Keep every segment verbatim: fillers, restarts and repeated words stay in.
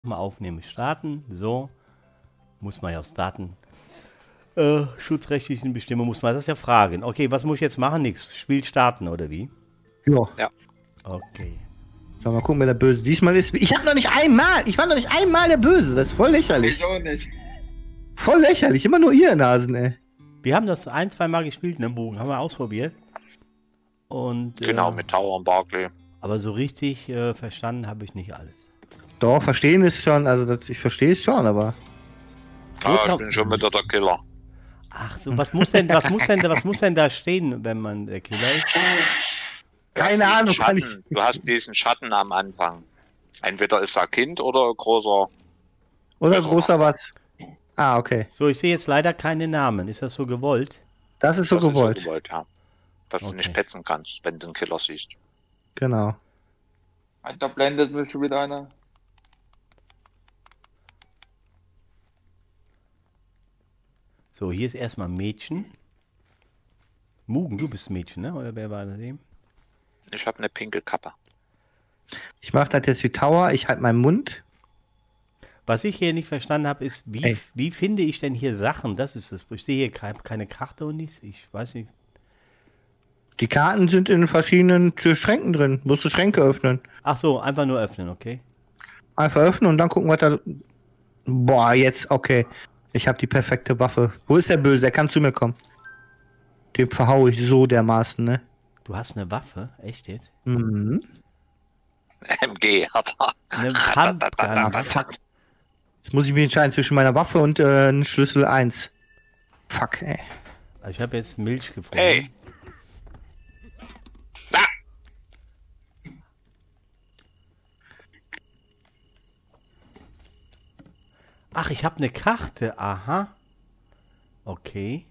Mal aufnehmen, starten. So. Muss man ja aus Daten. Äh, schutzrechtlichen Bestimmungen muss man das ja fragen. Okay, was muss ich jetzt machen? Nix. Spiel starten, oder wie? Ja. Ja. Okay. So, mal gucken, wer der Böse diesmal ist. Ich hab noch nicht einmal, ich war noch nicht einmal der Böse. Das ist voll lächerlich. Ich auch nicht. Voll lächerlich. Immer nur ihr Nasen, ey. Wir haben das ein, zwei Mal gespielt, ne, Bogen? Haben wir ausprobiert. Und, Genau, äh, mit Tower und Barclay. aber so richtig äh, verstanden habe ich nicht alles. Doch, verstehen ist schon, also das, ich verstehe es schon, aber. Ah, ich kann- bin schon wieder der Killer. Ach so, was muss denn, was muss denn, was muss denn da stehen, wenn man der Killer ist? Keine Du hast Ahnung, diesen kann Schatten, Du hast diesen Schatten am Anfang. Entweder ist er Kind oder ein großer. Oder Also- großer was. Ah, okay. So, ich sehe jetzt leider keine Namen. Ist das so gewollt? Das ist so Das ist gewollt. so gewollt, ja. Dass Okay. du nicht petzen kannst, wenn du einen Killer siehst. Genau. Da blendet mich schon wieder einer. So, hier ist erstmal Mädchen. Mugen, du bist Mädchen, ne? Oder wer war das eben? Ich habe eine pinke Kappe. Ich mache das jetzt wie Tower, ich halte meinen Mund. Was ich hier nicht verstanden habe, ist, wie, Ey. wie finde ich denn hier Sachen? Das ist es. Ich sehe hier kein, keine Karte und nichts. Ich weiß nicht. Die Karten sind in verschiedenen Schränken drin. Musst du Schränke öffnen. Ach so, einfach nur öffnen, okay? Einfach öffnen und dann gucken, was da. Boah, jetzt, okay. Ich habe die perfekte Waffe. Wo ist der Böse? Der kann zu mir kommen. Den verhau ich so dermaßen, ne? Du hast eine Waffe? Echt jetzt? Mhm. M G hat er. Eine Pumpgun. Fuck. Jetzt muss ich mich entscheiden zwischen meiner Waffe und äh, einem Schlüssel eins. Fuck, ey. Ich habe jetzt Milch gefunden. Hey! Da! Ach, ich habe eine Karte. Aha. Okay.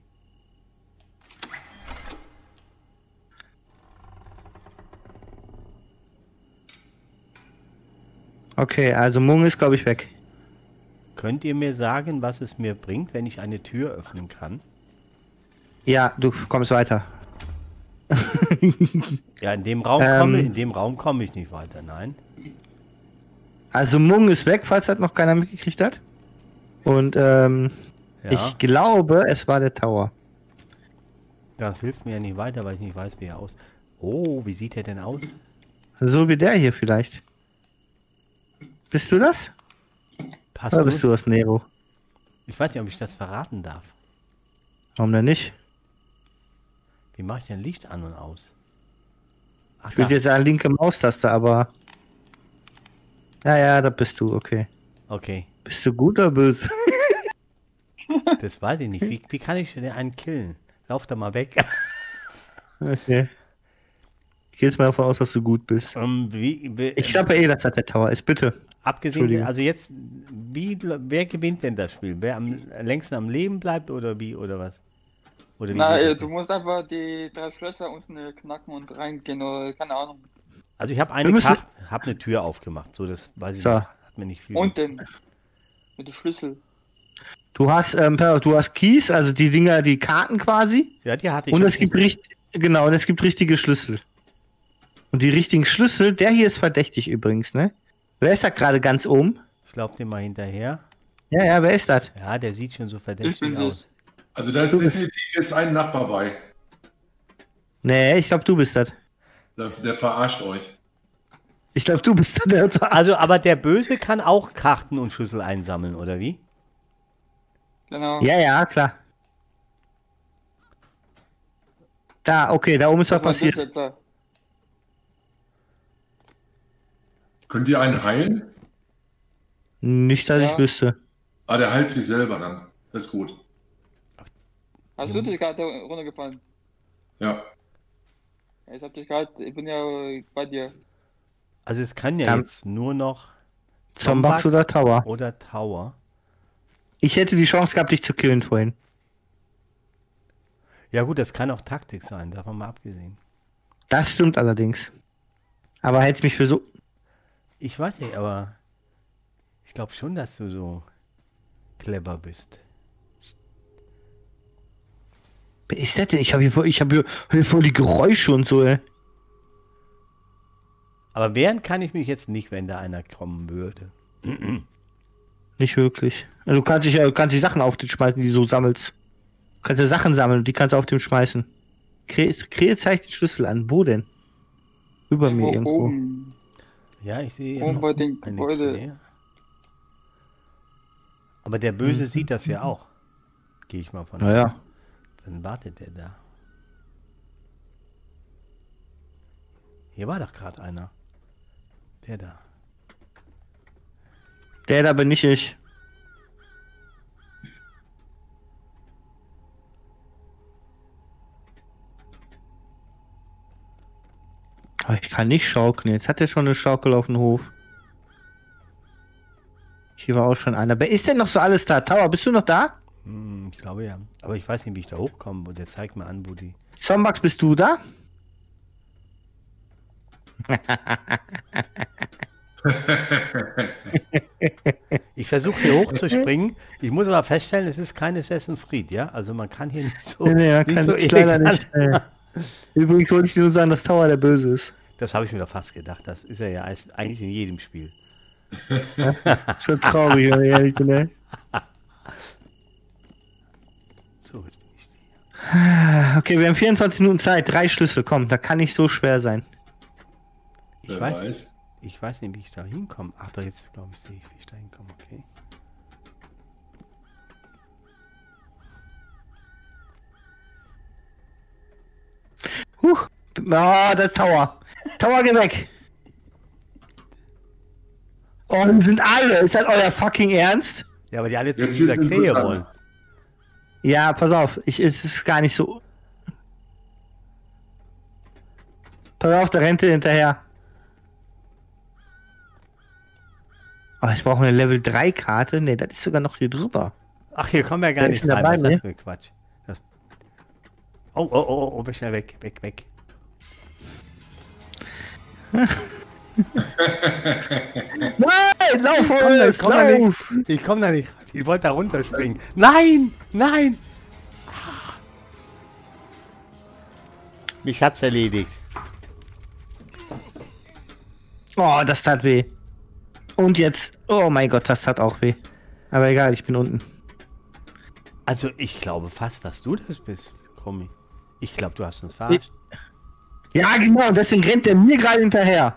Okay, also Mung ist, glaube ich, weg. Könnt ihr mir sagen, was es mir bringt, wenn ich eine Tür öffnen kann? Ja, du kommst weiter. Ja, in dem Raum Ähm. komme in dem Raum komme ich nicht weiter, nein. Also Mung ist weg, falls das noch keiner mitgekriegt hat. Und ähm, Ja, ich glaube, es war der Tower. das hilft mir ja nicht weiter, weil ich nicht weiß, wie er aus. Oh, wie sieht er denn aus? So wie der hier vielleicht. Bist du das? Passt Oder du? bist du das Nero? Ich weiß nicht, ob ich das verraten darf. Warum denn nicht? Wie mache ich denn Licht an und aus? Ach, Ich würde da. jetzt sagen linke Maustaste, aber... Ja, ja, da bist du, okay. Okay, Bist du gut oder böse? das weiß ich nicht. Wie, wie kann ich denn einen killen? Lauf da mal weg. Okay. Ich gehe jetzt mal davon aus, dass du gut bist. ähm, wie, wie, Ich glaube eh, dass das der Tower ist, bitte. abgesehen, Entschuldigung. also jetzt, wie, wer gewinnt denn das Spiel? Wer am längsten am Leben bleibt oder wie, oder was? Oder wie Na, geht äh, das du jetzt? musst einfach die drei Schlösser unten äh, knacken und reingehen oder keine Ahnung. Also ich habe Wir eine müssen- Karte, habe eine Tür aufgemacht. So, das weiß ich So. nicht. Hat mir nicht viel. Unten. Mit dem Schlüssel. Du hast, ähm, du hast Keys, also die Dinger, die Karten quasi. Ja, die hatte ich Und schon. es gibt richtig, genau, und es gibt richtige Schlüssel. Und die richtigen Schlüssel, der hier ist verdächtig übrigens, ne? Wer ist da gerade ganz oben? Ich laufe dem mal hinterher. Ja, ja, wer ist das? Ja, der sieht schon so Ich verdächtig bin aus. das. Also da ist Du bist- definitiv jetzt ein Nachbar bei. Nee, ich glaube, du bist das. Der, der verarscht euch. Ich glaube, du bist das. Der uns Also, aber der Böse kann auch Karten und Schlüssel einsammeln, oder wie? Genau. Ja, ja, klar. Da, okay, da oben ist was Was ist passiert. jetzt da? Könnt ihr einen heilen? Nicht, dass Ja. ich wüsste. Ah, der heilt sich selber dann. Das ist gut. Hast du dich gerade runtergefallen? Ja. Ja, ich hab dich gerade, ich bin ja äh, bei dir. Also es kann ja Ja. jetzt nur noch Zombax oder Tower. oder Tower. Ich hätte die Chance gehabt, dich zu killen vorhin. Ja gut, das kann auch Taktik sein, davon mal abgesehen. Das stimmt allerdings. Aber hältst mich für so. Ich weiß nicht, aber ich glaube schon, dass du so clever bist. Wer ist das denn? Ich habe hier, voll- ich hab hier, hier voll die Geräusche und so, ey. Aber wehren kann ich mich jetzt nicht, wenn da einer kommen würde. Nicht wirklich. Also du kannst dich ja, du kannst die Sachen auf den schmeißen, die du so sammelst. Du kannst ja Sachen sammeln und die kannst du auf dem schmeißen. Krähe zeigt den Schlüssel an. Wo denn? Über mir Irgendwo irgendwo. oben. Ja, ich sehe hier Oben noch bei den eine Gebäude. Krähe. Aber der Böse Mhm. sieht das ja auch. Gehe ich mal von aus. Naja. Dann wartet der da. Hier war doch gerade einer. Der da. Der da bin nicht ich. Aber ich kann nicht schaukeln. Jetzt hat er schon eine Schaukel auf dem Hof. Hier war auch schon einer. Wer ist denn noch so alles da? Tower, bist du noch da? Hm, ich glaube ja. Aber ich weiß nicht, wie ich da hochkomme. Und der zeigt mir an, wo die... Zombax, bist du da? Ich versuche hier hochzuspringen. Ich muss aber feststellen, es ist kein Assassin's Creed, ja? Also man kann hier nicht so, Nee, nee, man nicht kann so ich leider elegant- nicht. Äh. Übrigens wollte ich dir nur sagen, dass Tower der Böse ist. Das habe ich mir doch fast gedacht. Das ist er ja erst- eigentlich in jedem Spiel. Schon traurig, wenn ich ehrlich bin, ey. So, jetzt bin ich hier. Okay, wir haben vierundzwanzig Minuten Zeit. Drei Schlüssel, komm, da kann nicht so schwer sein. Ich Wer weiß, weiß. ich weiß nicht, wie ich da hinkomme. Ach, da jetzt, glaube ich, sehe ich, wie ich da hinkomme. Okay. Huch. Ah, das ist Tower. Tower, geh weg. Oh, die sind alle. Ist das euer fucking Ernst? Ja, aber die alle zu Jetzt dieser wird's Krähe interessant. wollen. Ja, pass auf. Ich, es ist gar nicht so. Pass auf, der rennt dir hinterher. Oh, jetzt brauchen wir eine Level drei Karte. Ne, das ist sogar noch hier drüber. Ach, hier kommen wir gar Wer nicht ist denn rein. dabei, Was ist das ne? für ein Quatsch? Das... Oh, oh, oh, oh, schnell weg, weg, weg. Nein, lauf, Ich komm da, ich Forrest, komm da nicht. lauf! Ich komm da nicht. Ich wollte da runterspringen. Nein, nein. Ah. Mich hat's erledigt. Oh, das tat weh. Und jetzt. Oh mein Gott, das tat auch weh. Aber egal, ich bin unten. Also ich glaube fast, dass du das bist, Krummi. Ich glaube, du hast uns verarscht. Ja, genau, deswegen rennt der mir gerade hinterher.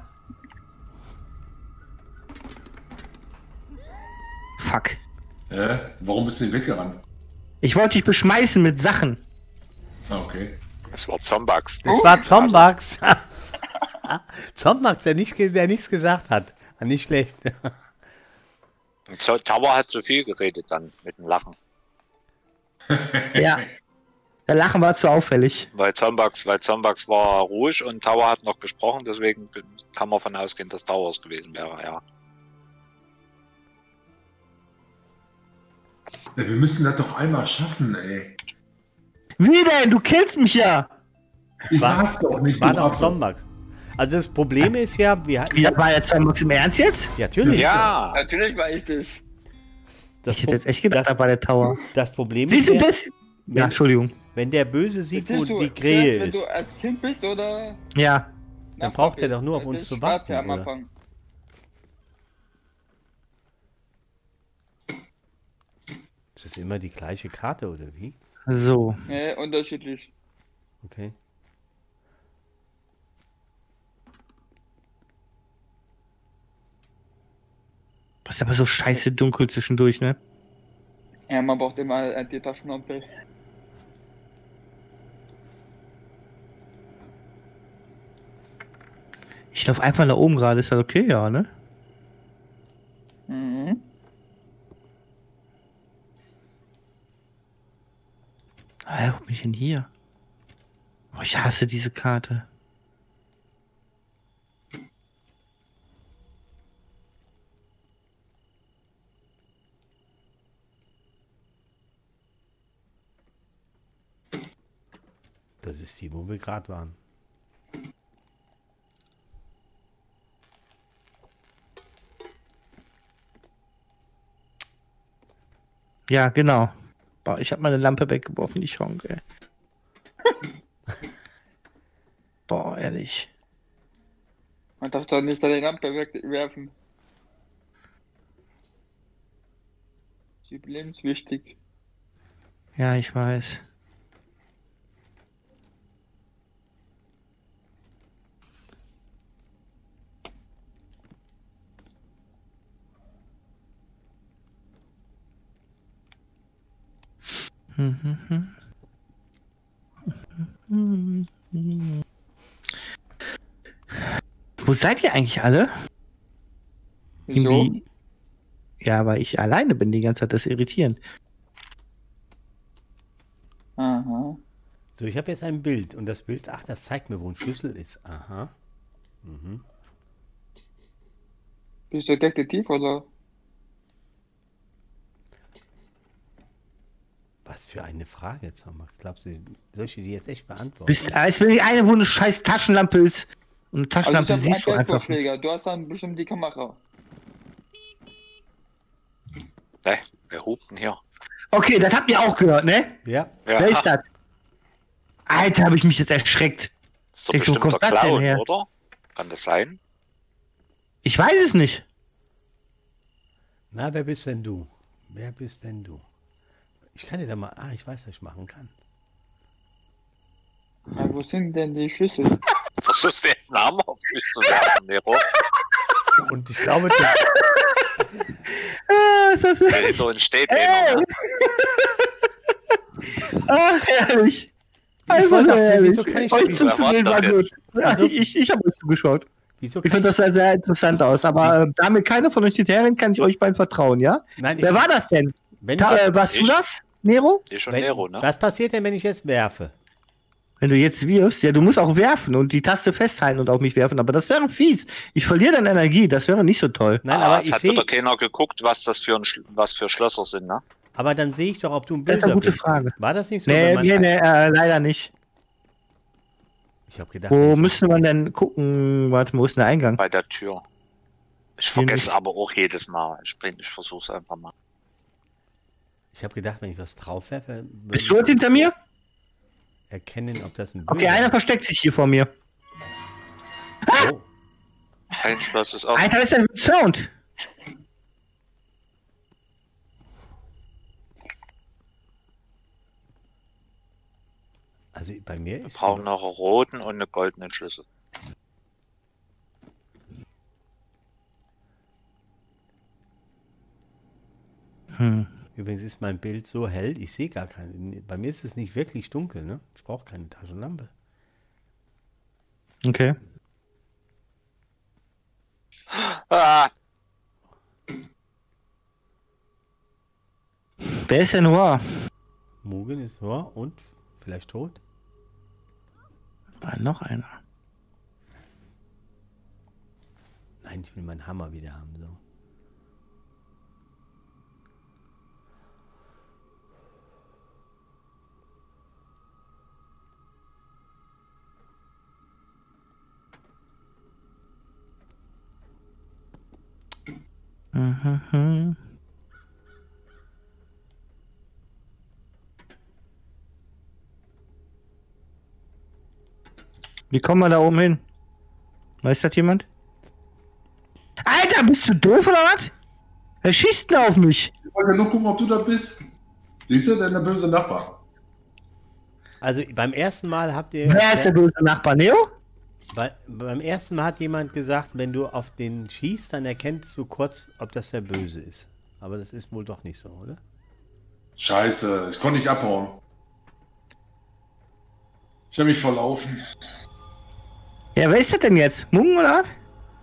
Fuck. Hä? Warum bist du nicht weggerannt? Ich wollte dich beschmeißen mit Sachen. Ah, okay. Das war Zombax. Das war Zombax. Zombax, der, nicht, ge- der nichts gesagt hat. Nicht schlecht. Und so, Tower hat zu viel geredet dann mit dem Lachen. Ja. Der Lachen war zu auffällig. Weil Zombax, weil Zombax war ruhig und Tower hat noch gesprochen, deswegen kann man davon ausgehen, dass Tower es gewesen wäre, ja. Ja, wir müssen das doch einmal schaffen, ey. Wie denn? Du killst mich ja. Ich War- war's doch nicht. War du doch Affe. Zombax. Also das Problem ist ja, wir hatten... Ja, war jetzt Zombax im Ernst jetzt? Ja, natürlich. Ja, Natürlich war ich das. Das, Ich hätte jetzt echt gedacht, das, da war der Tower. das Problem Siehst ist du ja, das? Ja, wenn, Entschuldigung. wenn der Böse sieht, wo Siehst du, die Krähe wenn ist, du als Kind bist oder... Ja. Dann nach braucht er Papi? doch nur auf Das uns ist zu schwarz warten, ja am oder? Anfang. ist das immer die gleiche Karte, oder wie? So. Nee, unterschiedlich. Okay. Das ist aber so scheiße dunkel zwischendurch, ne? Ja, man braucht immer äh, die Taschenlampe. Ich laufe einfach nach oben gerade, ist das okay, ja, ne? Mhm. Ah, wo bin ich denn hier? Oh, ich hasse diese Karte. Das ist die, wo wir gerade waren. Ja, genau. Boah, ich habe meine Lampe weggeworfen, die Chance, ey. Boah, ehrlich. Man darf doch nicht seine Lampe wegwerfen. ist überlebenswichtig. Ja, ich weiß. Wo seid ihr eigentlich alle? Wieso? Irgendwie- Ja, weil ich alleine bin die ganze Zeit, das ist irritierend. Aha. So, ich habe jetzt ein Bild und das Bild, ach, das zeigt mir, wo ein Schlüssel ist. Aha. Mhm. Bist du Detektiv oder? Was für eine Frage jetzt, Max. Glaubst du, soll ich die jetzt echt beantworten? Bist, als wenn die eine, wo eine scheiß Taschenlampe ist. Und eine Also ich Taschenlampe habe siehst einen du einfach. Geldvorschläger. Du hast dann bestimmt die Kamera. Ne, wer hupt denn hier? Okay, das habt ihr auch gehört, ne? Ja. Ja, Wer ist das? Alter, habe ich mich jetzt erschreckt. ist doch Ich so, bestimmt kommt der das denn Clown, her? oder? Kann das sein? Ich weiß es nicht. Na, wer bist denn du? Wer bist denn du? Ich kann dir da mal, ah, ich weiß, was ich machen kann. Ja, wo sind denn die Schlüssel? Versuchst du jetzt einen Hammer auf mich zu werfen, Nero? Und ich glaube, du, Ah, ist das Weil wirklich? so entsteht Ey! einer, ne? Ach, herrlich. ich Einfach wollte nur auch, herrlich. wieso kann ich Euch spielen? zuzusehen war Was gut. Ja, Wieso? ich ich habe euch zugeschaut. Wieso Ich kann finde das sehr, sehr interessant aus. Aber äh, damit keiner von euch hinterherrennt, kann ich euch beiden vertrauen, ja? Nein, ich, Wer war das denn? wenn Ta ich, äh, warst du Ich. das, Nero? Ich und wenn, Nero, ne? Was passiert denn, wenn ich jetzt werfe? Wenn du jetzt wirfst, ja, du musst auch werfen und die Taste festhalten und auf mich werfen, aber das wäre fies. Ich verliere dann Energie, das wäre nicht so toll. Nein, ah, aber es ich hat sehe, wieder keiner geguckt, was das für, ein, Sch- was für Schlösser sind, ne? aber dann sehe ich doch, ob du ein Das ist Bilder eine gute bist. Frage. War das nicht so? Nee, wenn man- nee, nee, äh, leider nicht. Ich habe gedacht, Wo wenn ich- müsste man denn gucken? Warte mal, wo ist denn der Eingang? Bei der Tür. Ich Hier vergesse nicht. aber auch jedes Mal. Ich, bin- ich versuch's einfach mal. ich habe gedacht, wenn ich was drauf werfe, Bist du jetzt hinter mir? erkennen, ob das ein Okay, Bilder einer ist. versteckt sich hier vor mir. Oh, Ein Schloss ist offen. Alter, was ist denn mit Sound? also bei mir Wir ist brauchen noch einen roten und einen goldenen Schlüssel. Hm. übrigens ist mein Bild so hell, ich sehe gar keine. Bei mir ist es nicht wirklich dunkel, ne? Ich brauche keine Taschenlampe. Okay. Ah, Wer ist denn Noir? Mugen ist ja und vielleicht tot. Ah, noch einer. Nein, ich will meinen Hammer wieder haben. So. Mhm. Wie kommen wir da oben hin? Weiß das jemand? Alter, bist du doof oder was? Wer schießt denn auf mich? Ich wollte nur gucken, ob du das bist. Siehst du, denn der böse Nachbar. Also beim ersten Mal habt ihr. Wer ist der böse Nachbar? Neo? Bei, beim ersten Mal hat jemand gesagt, wenn du auf den schießt, dann erkennst du kurz, ob das der Böse ist. Aber das ist wohl doch nicht so, oder? Scheiße, ich konnte nicht abhauen. Ich habe mich verlaufen. Ja, wer ist das denn jetzt? Mungen oder was?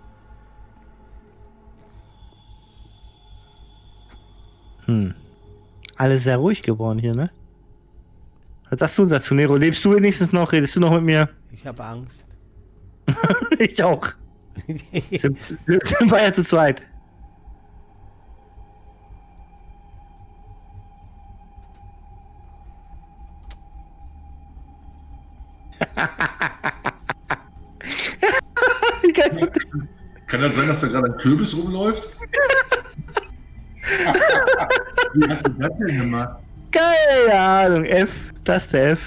Hm. Alles sehr ruhig geworden hier, ne? Was sagst du dazu, Nero? Lebst du wenigstens noch? Redest du noch mit mir? Ich habe Angst. Ich auch. Sind, sind wir ja zu zweit. Wie geil ist das? Kann das sein, dass da gerade ein Kürbis rumläuft? Wie hast du das denn gemacht? Keine Ahnung, F. Das ist der F.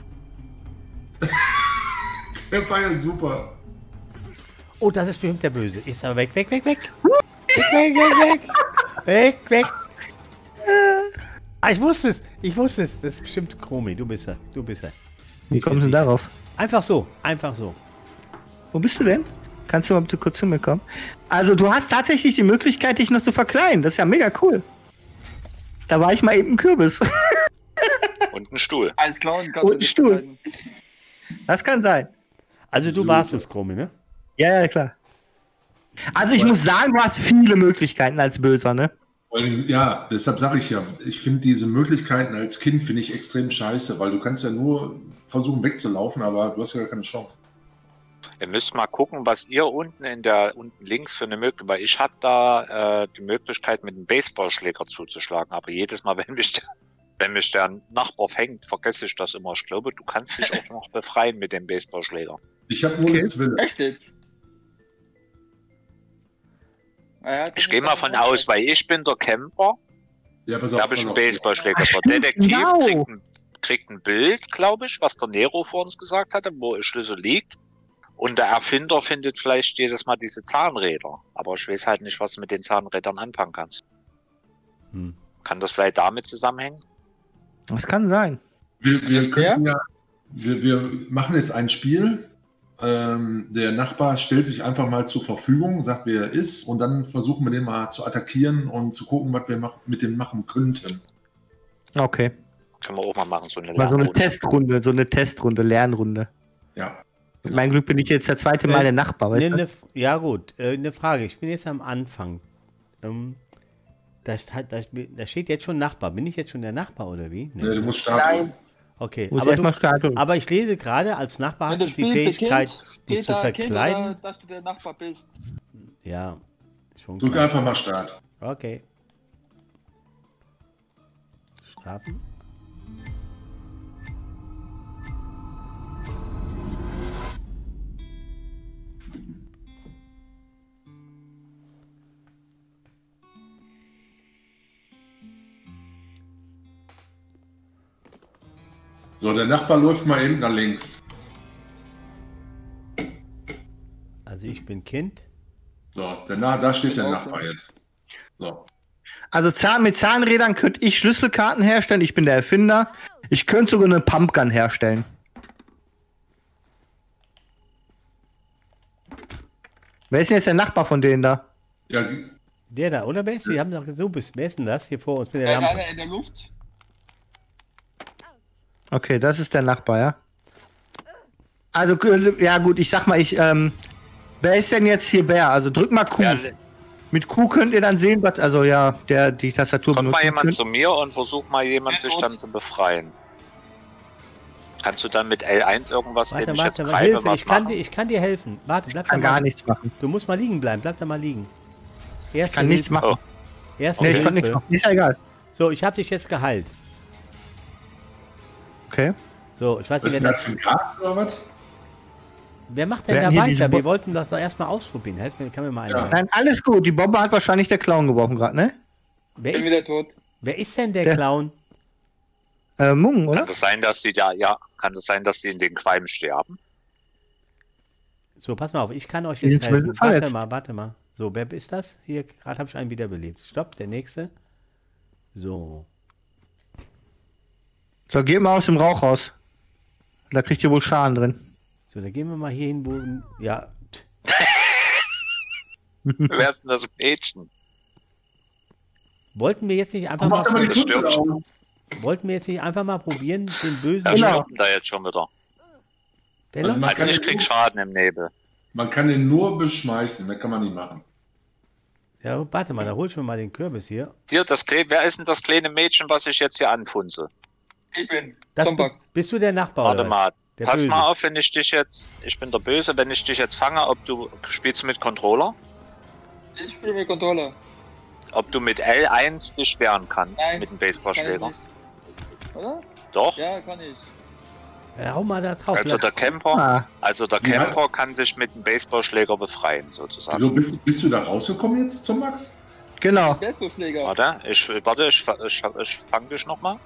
Der war ja super. Oh, das ist bestimmt der Böse. Ist aber weg, weg, weg, weg. Weg, weg, weg, weg. Weg, weg. Ah, ich wusste es. Ich wusste es. Das ist bestimmt Chromi. Du bist er. Du bist er. Wie kommst du denn darauf? Einfach so. Einfach so. Wo bist du denn? Kannst du mal bitte kurz zu mir kommen? Also, du hast tatsächlich die Möglichkeit, dich noch zu verkleiden. Das ist ja mega cool. Da war ich mal eben ein Kürbis. Und ein Stuhl. Als Clown kannst Und du ein nicht Stuhl. verkleiden. Das kann sein. Also du So. warst es, Chromi, ne? Ja, ja, klar. Also, ich muss sagen, du hast viele Möglichkeiten als Böser, ne? Vor allem, ja, deshalb sage ich ja, ich finde diese Möglichkeiten als Kind finde ich extrem scheiße, weil du kannst ja nur versuchen wegzulaufen, aber du hast ja gar keine Chance. Ihr müsst mal gucken, was ihr unten in der unten links für eine Möglichkeit, weil ich habe da äh, die Möglichkeit mit einem Baseballschläger zuzuschlagen, aber jedes Mal, wenn mich der, wenn mich der Nachbar fängt, vergesse ich das immer. Ich glaube, du kannst dich auch noch befreien mit dem Baseballschläger. Ich habe nur Okay. eine Zwille. Echt jetzt? Ah ja, das Ich ist gehe mal dann von auch aus, weil ich bin der Camper, Ja, pass da auf, habe ich pass einen auf. Baseballschläger. Ach, Der Detektiv genau. kriegt ein, kriegt ein Bild, glaube ich, was der Nero vor uns gesagt hatte, wo der Schlüssel liegt. Und der Erfinder findet vielleicht jedes Mal diese Zahnräder. Aber ich weiß halt nicht, was du mit den Zahnrädern anfangen kannst. Hm. Kann das vielleicht damit zusammenhängen? Das kann sein. Wir, wir, Ist könnten ja, wir, wir machen jetzt ein Spiel. Ähm, der Nachbar stellt sich einfach mal zur Verfügung, sagt, wer er ist, und dann versuchen wir den mal zu attackieren und zu gucken, was wir mach, mit dem machen könnten. Okay. Können wir auch mal machen, so eine Mal so eine Lernrunde. Testrunde, so eine Testrunde, Lernrunde. Ja. Mit meinem Glück bin ich jetzt der zweite Mal Äh, der Nachbar, weißt Ne, du? ne, ja gut, äh, eine Frage. Ich bin jetzt am Anfang. Ähm, da, sta- da, da steht jetzt schon Nachbar. Bin ich jetzt schon der Nachbar oder wie? Nee. Nee, du musst starten. Nein. Okay, Muss aber, erstmal du, starten. aber ich lese gerade, als Nachbar Wenn hast du du die spielst, Fähigkeit, Kind, dich zu steht da Kind verkleiden. oder dass du der Nachbar bist. Ja, schon Drück klar. einfach mal Start. Okay. Starten. So, der Nachbar läuft mal eben nach links. Also ich bin Kind. So, der Na da steht der Okay. Nachbar jetzt. So. Also Zahn, mit Zahnrädern könnte ich Schlüsselkarten herstellen. Ich bin der Erfinder. Ich könnte sogar eine Pumpgun herstellen. Wer ist denn jetzt der Nachbar von denen da? Ja, Der da, oder? Wer ist, wir haben doch so bist. Wer ist denn das hier vor uns mit der Äh, Lampe? einer in der Luft. Okay, das ist der Nachbar, ja. Also, äh, ja gut, ich sag mal, ich, ähm, wer ist denn jetzt hier wer? Also drück mal Q. Ja, Mit Q könnt ihr dann sehen, was, also ja, der die Tastatur kommt mal jemand könnt. zu mir und versucht mal jemand sich dann zu befreien. Kannst du dann mit L eins irgendwas, Warte, den ich jetzt warte, greife, Hilfe, was ich kann, machen? dir, ich kann dir helfen. Warte, bleib da Kann mal. gar nichts machen. Du musst mal liegen bleiben, bleib da mal liegen. Erste Kann nichts Hilfe. machen. Oh. Erste Nee, ich Hilfe. kann nichts machen. Ist ja egal. So, ich habe dich jetzt geheilt. Okay. So, ich weiß was nicht, ist wer, denn das für ein Kart oder was? wer macht denn Wer da hier weiter? diese Wir Bo- wollten das doch erstmal ausprobieren. Helf mir, kann mir mal Ja. einer. Nein, alles gut. Die Bombe hat wahrscheinlich der Clown gebrochen gerade, ne? Wer, Bin ist, wieder tot. wer ist denn der Der- Clown? Äh, Mung, oder? Kann das sein, dass die da, ja, kann das sein, dass die in den Qualm sterben? So, pass mal auf, ich kann euch Die jetzt sind helfen. zumindest Warte verletzt. mal, warte mal. So, wer ist das? Hier, gerade habe ich einen wiederbelebt. Stopp, der nächste. So. So, geht mal aus dem Rauch raus. Da kriegt ihr wohl Schaden drin. So, dann gehen wir mal hier hin, wo. Ja. Wer ist denn das Mädchen? Wollten wir jetzt nicht einfach Mach doch mal mal, die Pfütze stirbt. auf. wollten wir jetzt nicht einfach mal probieren, den bösen. Wer Genau. stirbt denn da jetzt schon wieder? Der Also läuft- man Also kann ich den krieg nur- Schaden im Nebel. Man kann den nur beschmeißen, mehr kann man nicht machen. Ja, warte mal, da hol ich mir mal den Kürbis hier. Hier, das Kle wer ist denn das kleine Mädchen, was ich jetzt hier anfunze? Ich bin. Das, Zombak. bist du der Nachbar? Warte oder? mal. Der Pass Böse. mal auf, wenn ich dich jetzt, ich bin der Böse, wenn ich dich jetzt fange, ob du spielst du mit Controller, Ich spiele mit Controller. ob du mit L eins dich wehren kannst Nein. mit dem Kann ich Baseballschläger. nicht. Oder? Doch. Ja, kann ich. Ja, hau mal da drauf. Also der Camper, Ah, also der Ja. Camper kann sich mit dem Baseballschläger befreien, sozusagen. Wieso bist, bist du da rausgekommen jetzt zum Max? genau. Baseballschläger. Warte, ich warte, ich, fa- ich, ich fang dich nochmal.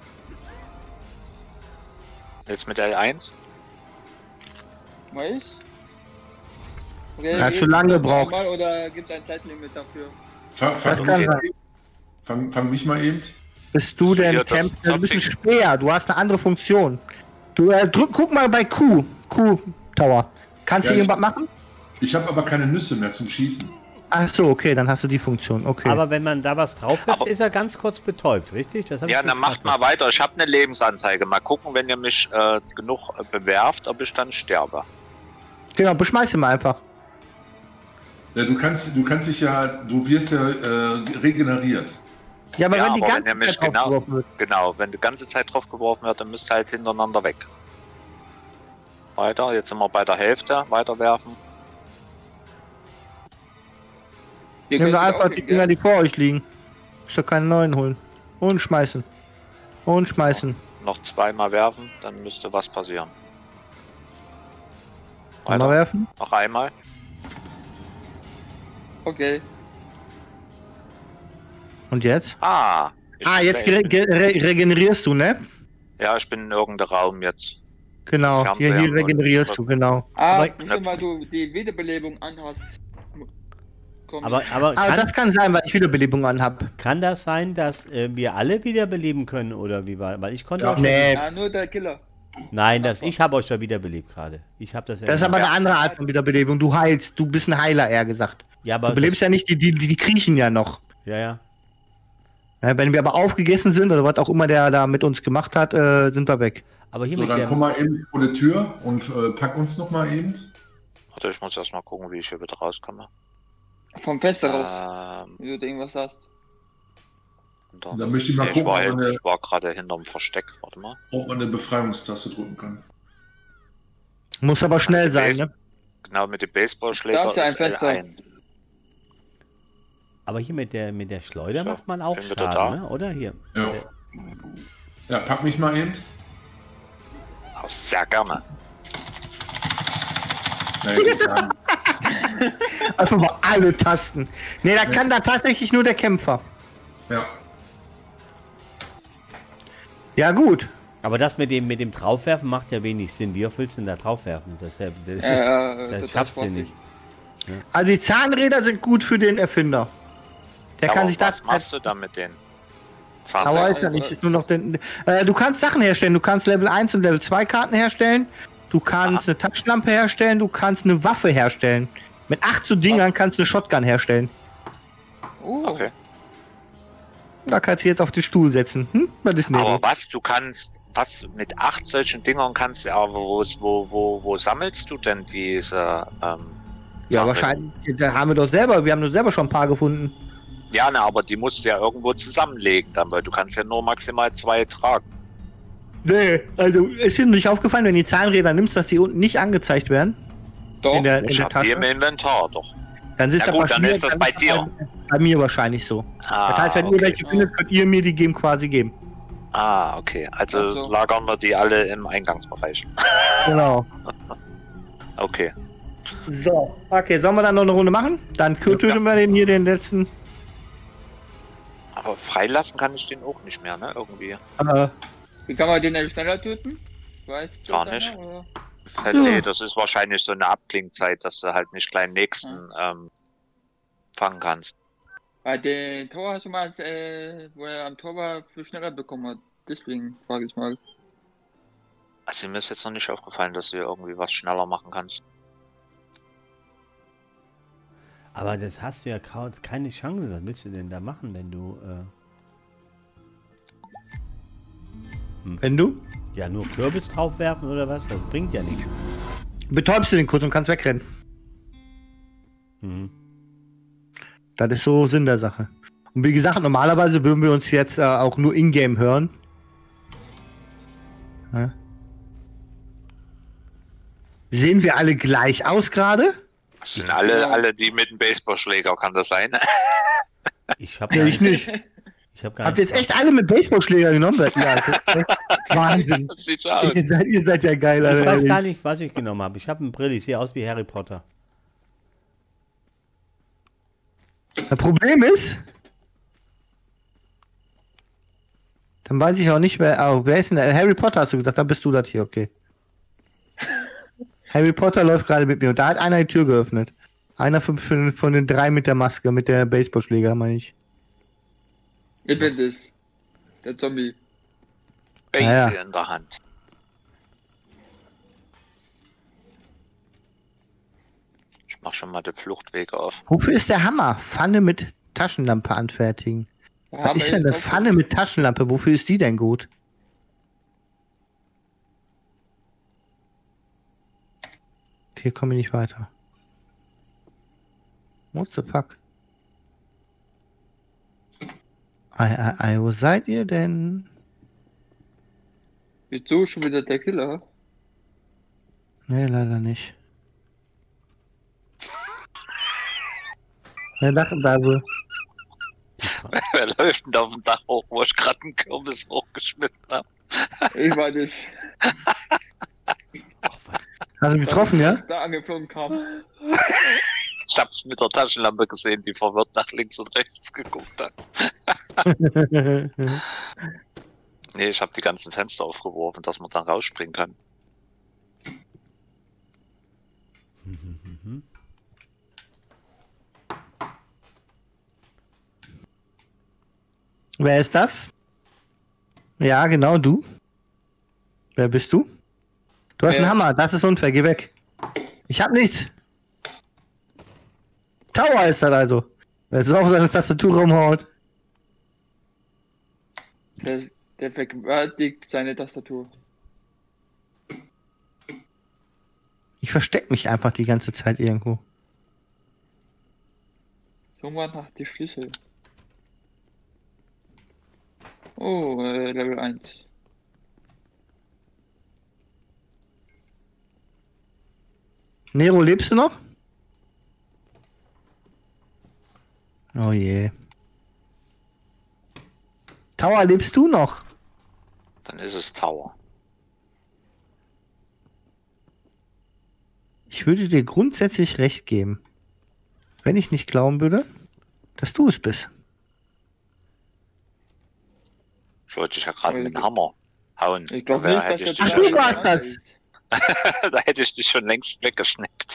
Jetzt mit L eins. Mach ich? Okay, Er hat geht zu lange das gebraucht. normal Oder gibt ein Zeitlimit dafür? Fang, fang, Das kann mich, sein. fang, fang mich mal eben. Bist du denn Hier, das Camp? Du bist ein Zopfig- Speer, du hast eine andere Funktion. Du äh, drück, guck mal bei Q. Q-Tower. Kannst Ja, du ich- irgendwas machen? Ich habe aber keine Nüsse mehr zum Schießen. Ach so, okay, dann hast du die Funktion. Okay. Aber wenn man da was drauf wirft, Aber- ist er ganz kurz betäubt, richtig? Das hab Ja, ich dann jetzt macht grad mal weiter. Ich habe eine Lebensanzeige. Mal gucken, wenn ihr mich äh, genug äh, bewerft, ob ich dann sterbe. genau, beschmeiß ihn mal einfach. Ja, du kannst, du kannst dich ja, du wirst ja äh, regeneriert. Ja, aber Ja, wenn die aber ganze wenn er mich Zeit aufgeworfen wird. Genau, wenn die ganze Zeit drauf geworfen wird, dann müsst ihr halt hintereinander weg. Weiter, jetzt sind wir bei der Hälfte. Weiterwerfen. Ihr Nimm könnt doch auch einfach die gehen, Dinger, gell? die vor euch liegen. Muss doch keine neuen holen. Und schmeißen. Und schmeißen. Noch zweimal werfen, dann müsste was passieren. Mal Weiter. werfen. Noch einmal. Okay. Und jetzt? Ah. ich Ah, bin jetzt weg. ge ge re regenerierst du, ne? Ja, ich bin in irgendeinem Raum jetzt. Genau, hier, Fernseher hier und- regenerierst du, genau. Ah, Aber- bestimmt, weil du die Wiederbelebung anhast. Komm. Aber, aber Aber kann, das kann sein, weil ich Wiederbelebung anhab. kann das sein, dass äh, wir alle wiederbeleben können oder wie war? Weil ich konnte Ja. euch Nee, Ah, nur der Killer. Nein, das, ich habe euch da wiederbelebt gerade. Ich habe das. das ist aber eine andere Art von Wiederbelebung. Du heilst, du bist ein Heiler, eher gesagt. ja, aber Du belebst ja nicht, die, die, die kriechen ja noch. Ja, ja. Ja, wenn wir aber aufgegessen sind oder was auch immer der da mit uns gemacht hat, äh, sind wir weg. Aber hier So, mit dann der, komm mal eben vor die Tür und äh, pack uns noch mal eben. Warte, ich muss erst mal gucken, wie ich hier wieder rauskomme. Vom Fenster raus. Ähm, Wie du irgendwas hast. hinter- Dann möchte ich mal Nee, ich gucken, war, ob man, eine, ich war gerade hinterm Versteck. Warte mal. ob man eine Befreiungstaste drücken kann. Muss aber schnell sein, ne? Genau, mit dem Baseballschläger Da ist ja ein ist L Fenster. eins. aber hier mit der mit der Schleuder So, macht man auch bin wieder da. Schaden, ne? Oder hier? Ja. Der- Ja, pack mich mal eben. Oh, sehr gerne. Nee, geht gar nicht. Einfach mal alle Tasten. Ne, da kann da tatsächlich nur der Kämpfer. Ja. Ja, gut. Aber das mit dem mit dem draufwerfen macht ja wenig Sinn. Wie oft willst du denn da draufwerfen? Das, ist ja, das, Äh, äh, das das schaffst du war's nicht. Also die Zahnräder sind gut für den Erfinder. Der Aber kann sich was das. machst du da mit den Aber Zahnrädern? ist ja nicht, ist nur noch den. Äh, du kannst Sachen herstellen. Du kannst Level eins und Level zwei Karten herstellen. Du kannst eine Taschenlampe herstellen. Du kannst eine Waffe herstellen. Mit acht so Dingern kannst du eine Shotgun herstellen. Oh, Okay. Da kannst du jetzt auf den Stuhl setzen. Hm? Was ist denn Aber was, du kannst, was mit acht solchen Dingern kannst du, aber wo, wo, wo, wo sammelst du denn diese, ähm, Ja, Zahnräder? wahrscheinlich. Da haben wir doch selber. Wir haben doch selber schon ein paar gefunden. Ja, ne, aber die musst du ja irgendwo zusammenlegen dann, weil du kannst ja nur maximal zwei tragen. Nee, also ist dir nicht aufgefallen, wenn du die Zahnräder nimmst, dass die unten nicht angezeigt werden? doch. In der, in Ich der hab die im Tasche? Inventar, doch. Dann ist Ja das gut, aber dann schwierig, ist das bei ist dir. Bei, bei mir wahrscheinlich so. Ah, Das heißt, wenn ihr okay. welche findet, könnt ihr mir die geben, quasi geben. Ah, okay. Also Ach so. lagern wir die alle im Eingangsbereich. Genau. Okay. So, okay, sollen wir dann noch eine Runde machen? Dann töten wir den hier, den letzten. Aber freilassen kann ich den auch nicht mehr, ne? Irgendwie. Äh, Wie kann man den denn schneller töten? Weißt du Gar das nicht. einer, oder? Äh, Nee, das ist wahrscheinlich so eine Abklingzeit, dass du halt nicht gleich den nächsten ähm, fangen kannst. Bei den Tor hast du mal, äh, wo er am Tor war, viel schneller bekommen hat. Deswegen frage ich mal. Also mir ist jetzt noch nicht aufgefallen, dass du irgendwie was schneller machen kannst. Aber das hast du ja kaum, keine Chance. Was willst du denn da machen, wenn du äh, wenn du ja nur Kürbis draufwerfen oder was? Das bringt ja nichts. betäubst du den kurz und kannst wegrennen. Mhm. Das ist so Sinn der Sache. Und wie gesagt, normalerweise würden wir uns jetzt äh, auch nur in-game hören. Ja. Sehen wir alle gleich aus gerade? Das sind alle, alle die mit dem Baseballschläger, kann das sein? Ich habe Ja, ich nicht. Ich habe gar Habt ihr nicht. jetzt echt alle mit Baseballschläger genommen? Ja, das ist echt Wahnsinn. Das sieht so aus. Ihr seid, ihr seid ja geil, Ich Alter. weiß gar nicht, was ich genommen habe. Ich habe eine Brille. Ich sehe aus wie Harry Potter. Das Problem ist, dann weiß ich auch nicht mehr. Oh, wer ist denn der? Harry Potter hast du gesagt, dann bist du das hier, okay. Harry Potter läuft gerade mit mir und da hat einer die Tür geöffnet. Einer von, von, von den drei mit der Maske, mit der Baseballschläger, meine ich. Ich bin das. Der Zombie. Base Ja, ja. in der Hand. Ich mach schon mal die Fluchtwege auf. Wofür ist der Hammer? Pfanne mit Taschenlampe anfertigen. Der Was Hammer ist denn eine auch- Pfanne mit Taschenlampe? Wofür ist die denn gut? Hier komme ich nicht weiter. What the fuck? Ei, ei, ei, wo seid ihr denn? Wieso schon wieder der Killer? Nee, leider nicht. Wer lacht denn da so? Wer läuft denn da auf dem Dach hoch, wo ich gerade einen Kürbis hochgeschmissen habe? Ich war das. Hast du getroffen, ja? Da angeflogen kam. Ich hab's mit der Taschenlampe gesehen, die verwirrt nach links und rechts geguckt hat. Nee, ich habe die ganzen Fenster aufgeworfen, dass man dann rausspringen kann. Wer ist das? Ja, genau, du. Wer bist du? Du hast Wer? einen Hammer, das ist unfair, geh weg. Ich hab nichts. Tower ist das also. Wer ist auf seine Tastatur rumhaut. Der, der vergewaltigt seine Tastatur. Ich versteck mich einfach die ganze Zeit irgendwo. Irgendwann nach die Schlüssel. Oh, äh, Level eins. Nero, lebst du noch? Oh je. Tower, lebst du noch? Dann ist es Tower. Ich würde dir grundsätzlich recht geben. Wenn ich nicht glauben würde, dass du es bist. Ich wollte dich ja gerade mit dem Hammer hauen. Ich glaube Da wär- nicht, dass hätte der ich dich Ach, ja du schon- warst das. ist. Da hätte ich dich schon längst weggesnackt.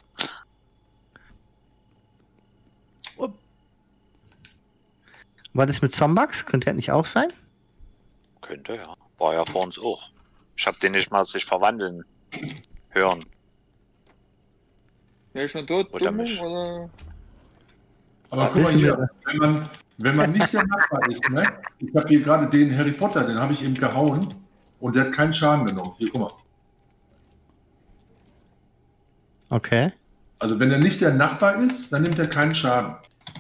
War das mit Zombax? Könnte er nicht auch sein? Könnte, ja. War ja vor uns auch. Ich hab den nicht mal sich verwandeln hören. Wer ist schon tot? Oder Dumm, mich. oder? Aber guck mal Wissen hier, wir- wenn man, wenn man nicht der Nachbar ist, ne? Ich habe hier gerade den Harry Potter, den habe ich eben gehauen und der hat keinen Schaden genommen. Hier, guck mal. Okay. Also wenn er nicht der Nachbar ist, dann nimmt er keinen Schaden.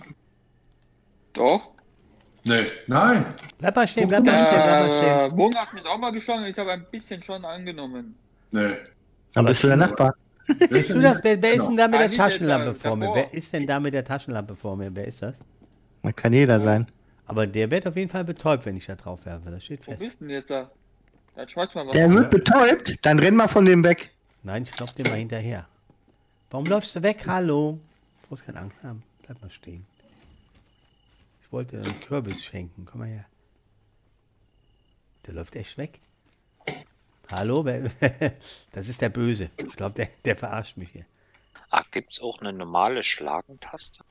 Doch. Nee, nein. Bleib mal stehen, bleib mal stehen, bleib mal stehen. Äh, Wong hat mich auch mal geschlagen, ich habe ein bisschen schon angenommen. Nee. Dann Aber bist du der Nachbar. Bist du das? Wer, wer ist denn da mit Ah, der nicht jetzt, Taschenlampe äh, vor mir? davor. Wer ist denn da mit der Taschenlampe vor mir? Wer ist das? Man kann jeder sein. Aber der wird auf jeden Fall betäubt, wenn ich da drauf werfe. Das steht Wo fest. bist du denn jetzt? Da Dann schmeiß mal was. Der wird betäubt, dann renn mal von dem weg. Nein, ich glaub dir mal hinterher. Warum läufst du weg? Hallo? Du brauchst keine Angst haben. Bleib mal stehen. Ich wollte dir einen Kürbis schenken. Komm mal her. Der läuft echt weg. Hallo? Wer- Das ist der Böse. Ich glaube, der, der verarscht mich hier. Ah, gibt's auch eine normale Schlagentaste?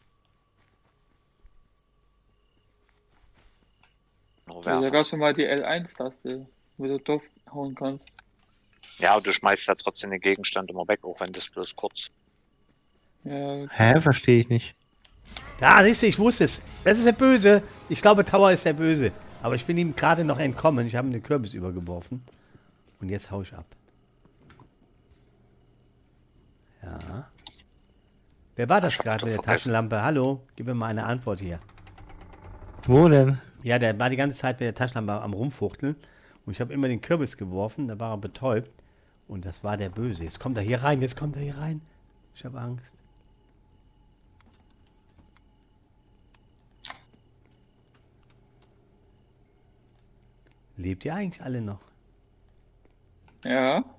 Nur Ja, da werfen. gab schon mal die L eins Taste, wo du drauf hauen kannst. Ja, du schmeißt ja trotzdem den Gegenstand immer weg, auch wenn das bloß kurz. Ja, Hä, verstehe ich nicht. Ja, siehst du, ich wusste es. Das ist der Böse. Ich glaube, Tower ist der Böse. Aber ich bin ihm gerade noch entkommen. Ich habe ihm den Kürbis übergeworfen. Und jetzt hau ich ab. Ja. Wer war das Ich hab gerade doch mit der vergessen. Taschenlampe? Hallo? Gib mir mal eine Antwort hier. Wo denn? Ja, der war die ganze Zeit mit der Taschenlampe am Rumfuchteln. Und ich habe immer den Kürbis geworfen. Da war er betäubt. Und das war der Böse. Jetzt kommt er hier rein. Jetzt kommt er hier rein. Ich habe Angst. Lebt ihr eigentlich alle noch? ja.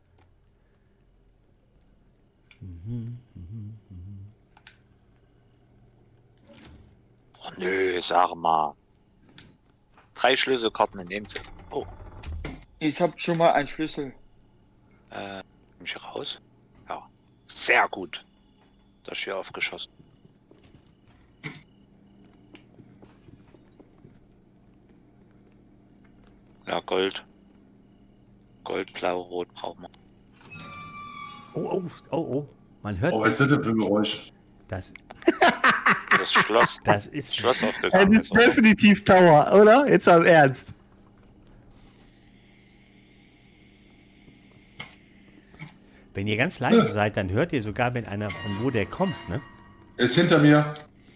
Oh nö, sag mal. Drei Schlüsselkarten in Insel. Oh, Ich hab schon mal einen Schlüssel. äh, komm ich raus? Ja. Sehr gut. Das hier aufgeschossen. Ja, Gold. Gold, Blau, Rot brauchen wir. Oh, oh, oh, oh. Man hört Oh, was ist das denn für ein Geräusch? das. Das Schloss. Das ist Schloss Das aufgegangen. ist ist, oder? definitiv Tower, oder? Jetzt mal im Ernst. Wenn ihr ganz leise seid, dann hört ihr sogar, wenn einer von wo der kommt, ne? Er ist hinter mir.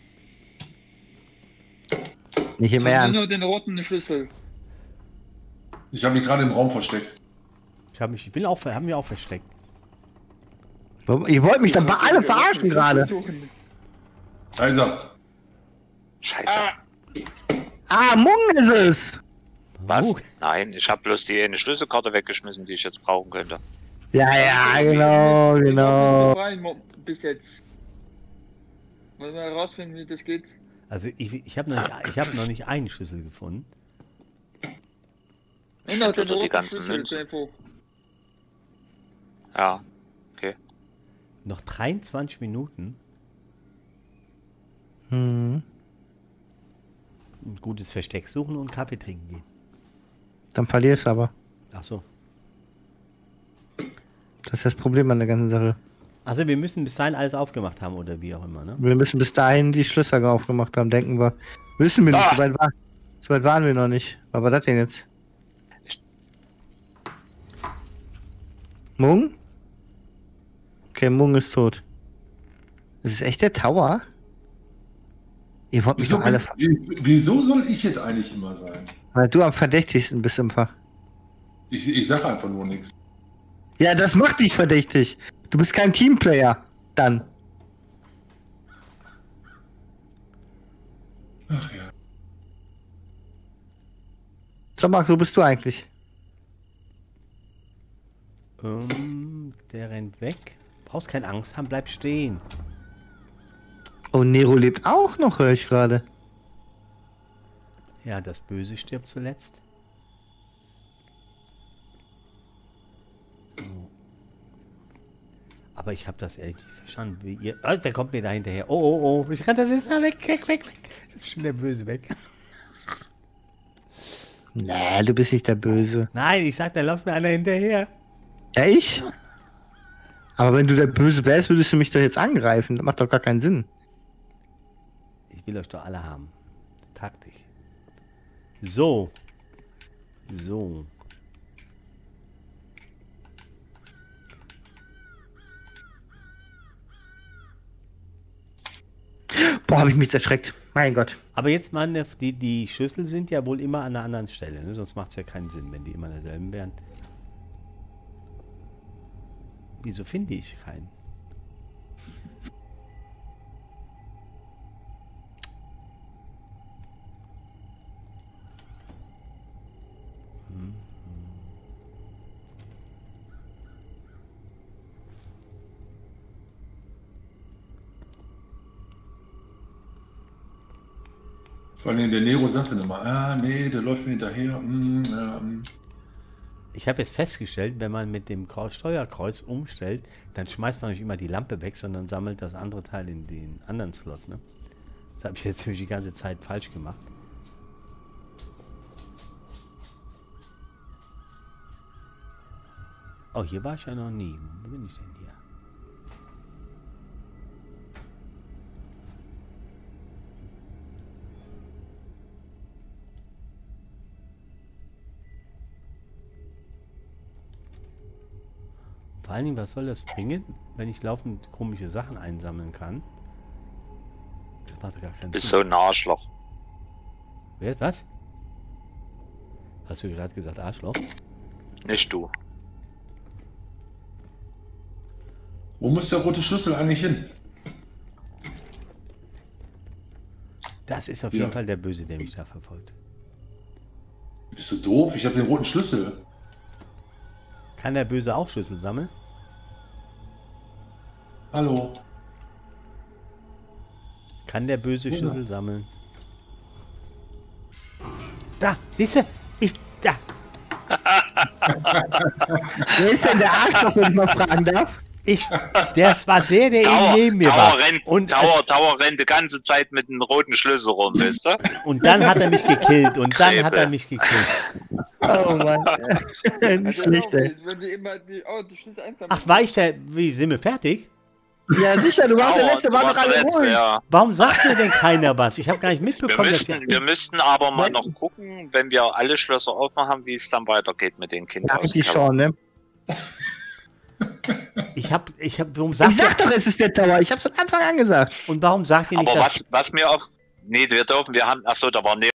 Nicht im Ich habe nur Ernst. den roten Schlüssel. Ich habe mich gerade im Raum versteckt. Ich habe mich, ich bin auch, haben wir auch versteckt. Ihr wollt mich doch bei alle verarschen gerade. Suchen. Da ist er. Scheiße. Ah, Mung ist es. Was? Oh, Nein, ich habe bloß die eine Schlüsselkarte weggeschmissen, die ich jetzt brauchen könnte. Ja, ja, genau, Ich genau. hab nur rein, mo- bis jetzt. Wollen wir herausfinden, wie das geht? also ich, ich habe noch, nicht- ich hab noch nicht einen Schlüssel gefunden. Ich Und noch finde den die roten ganzen Schlüssel Münzen. zur Info. Ja, okay. Noch dreiundzwanzig Minuten. Hm. Ein gutes Versteck suchen und Kaffee trinken gehen. Dann verlierst du aber. Ach so. Das ist das Problem an der ganzen Sache. Also wir müssen bis dahin alles aufgemacht haben oder wie auch immer, ne? Wir müssen bis dahin die Schlösser aufgemacht haben, denken wir. Wissen wir nicht, Ah. so weit, war, so weit waren wir noch nicht. Was war das denn jetzt? Mung? Okay, Mung ist tot. Das ist echt der Tower? Ihr wollt mich Wieso, doch alle... bin- ver- wie- wieso soll ich jetzt eigentlich immer sein? Weil du am verdächtigsten bist im Fach. Ich, ich sage einfach nur nichts. Ja, das macht dich verdächtig. Du bist kein Teamplayer. Dann. Ach ja. So, Max, wo bist du eigentlich? Ähm, der rennt weg. Brauchst keine Angst haben, bleib stehen. Oh, Nero lebt auch noch, höre ich gerade. Ja, das Böse stirbt zuletzt. So. Aber ich habe das ehrlich nicht verstanden. Wie ihr. Oh, der kommt mir da hinterher. Oh, oh, oh. Ich kann das jetzt. Ah, weg, weg, weg, weg. Jetzt ist schon der Böse weg. Nee, du bist nicht der Böse. Nein, ich sag, da läuft mir einer hinterher. Ja, ich? Aber wenn du der Böse wärst, würdest du mich doch jetzt angreifen. Das macht doch gar keinen Sinn. Ich will euch doch alle haben. Taktik. So. So. Boah, habe ich mich jetzt erschreckt. Mein Gott. Aber jetzt mal, eine- die, die Schlüssel sind ja wohl immer an einer anderen Stelle. Ne? Sonst macht es ja keinen Sinn, wenn die immer an derselben wären. Wieso finde ich keinen? Vor allem der Nero sagte dann immer, ah nee, der läuft mir hinterher. Mm, ähm. Ich habe jetzt festgestellt, wenn man mit dem Kreuz- Steuerkreuz umstellt, dann schmeißt man nicht immer die Lampe weg, sondern sammelt das andere Teil in den anderen Slot. Ne? Das habe ich jetzt nämlich die ganze Zeit falsch gemacht. Oh, hier war ich ja noch nie. Wo bin ich denn hier? Vor allen Dingen, was soll das bringen, wenn ich laufend komische Sachen einsammeln kann? Das macht doch gar keinen Bist Sinn. so ein Arschloch. Wer, was? Hast du gerade gesagt Arschloch? Nicht du. Wo muss der rote Schlüssel eigentlich hin? Das ist auf Ja. jeden Fall der Böse, der mich da verfolgt. Bist du doof? Ich habe den roten Schlüssel. Kann der Böse auch Schlüssel sammeln? Hallo. Kann der Böse Ja. Schlüssel sammeln? Da, siehst du? Ich, da. Wer ist denn der Arschloch, wenn ich mal fragen darf? Ich, das war der, der Dauer, eben neben mir Dauer war. rennt, Und, Dauer, es, Dauer rennt die ganze Zeit mit einem roten Schlüssel rum, wisst ihr? und dann hat er mich gekillt. Und dann hat er Kräbe. mich gekillt. Oh Mann. Nicht Also, schlecht, ey. jetzt, wenn die immer die, oh, die Schlüssel einsam Ach, war ich der. Wie, sind wir fertig? Ja, sicher, du warst der Dauer, letzte, du war warst doch der alle Letzte, ruhig. ja. Warum sagt mir denn keiner was? Ich habe gar nicht Wir mitbekommen, dass müssten, ihr. wir müssten aber mal Weil- noch gucken, wenn wir alle Schlösser offen haben, wie es dann weitergeht mit den Kindern. Ja, eigentlich schon, ne? Ich hab. Ich hab. Warum Ich sagt sag ihr. doch, es ist der Tower. Ich hab's von Anfang an gesagt. Und warum sagt ihr nicht, Aber dass. was, was mir auf. Nee, wir dürfen, wir haben. Achso, da war ne